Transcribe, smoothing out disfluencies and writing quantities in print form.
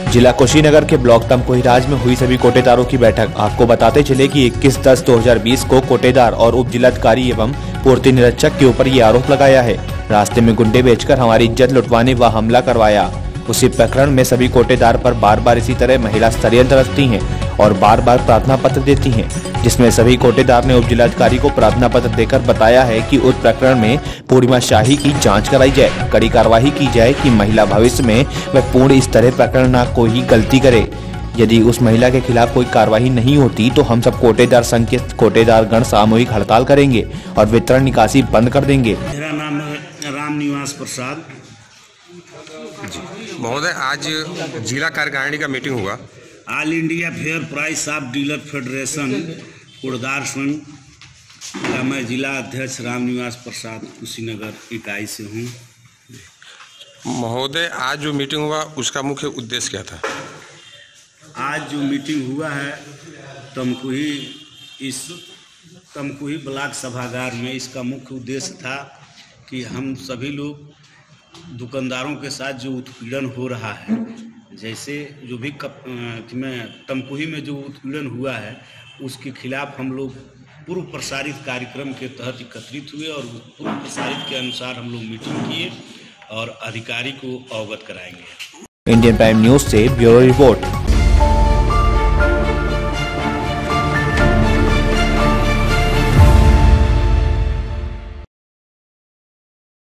जिला कुशीनगर के ब्लॉक तमकुहीराज में हुई सभी कोटेदारों की बैठक। आपको बताते चले कि 21/10/2020 को कोटेदार और उप जिलाधिकारी एवं पूर्ति निरीक्षक के ऊपर ये आरोप लगाया है, रास्ते में गुंडे बेचकर हमारी इज्जत लुटवाने व हमला करवाया। उसी प्रकरण में सभी कोटेदार पर बार बार इसी तरह महिला षड्यंत्र रचती हैं और बार बार प्रार्थना पत्र देती हैं, जिसमें सभी कोटेदार ने उप जिलाधिकारी को प्रार्थना पत्र देकर बताया है कि उस प्रकरण में पूर्णिमा शाही की जांच कराई जाए, कड़ी कार्रवाई की जाए कि महिला भविष्य में वह पूर्ण इस तरह प्रकरण न कोई गलती करे। यदि उस महिला के खिलाफ कोई कार्रवाई नहीं होती तो हम सब कोटेदार संघ के कोटेदार गण सामूहिक हड़ताल करेंगे और वितरण निकासी बंद कर देंगे। मेरा नाम रामनिवास प्रसाद। महोदय, आज जिला कार्यकारिणी का मीटिंग हुआ। All India fair price of dealer federation कोटदार संघ का मैं जिला अध्यक्ष रामनिवास प्रसाद कुशीनगर इकाई से हूँ। महोदय, आज जो मीटिंग हुआ उसका मुख्य उद्देश्य क्या था? आज जो मीटिंग हुआ है तमकुही ब्लॉक सभागार में, इसका मुख्य उद्देश्य था कि हम सभी लोग दुकानदारों के साथ जो उत्पीड़न हो रहा है, जैसे जो भी तमकुही में जो उत्पीड़न हुआ है उसके खिलाफ हम लोग पूर्व प्रसारित कार्यक्रम के तहत एकत्रित हुए और पूर्व प्रसारित के अनुसार हम लोग मीटिंग किए और अधिकारी को अवगत कराएंगे। इंडियन प्राइम न्यूज से ब्यूरो रिपोर्ट।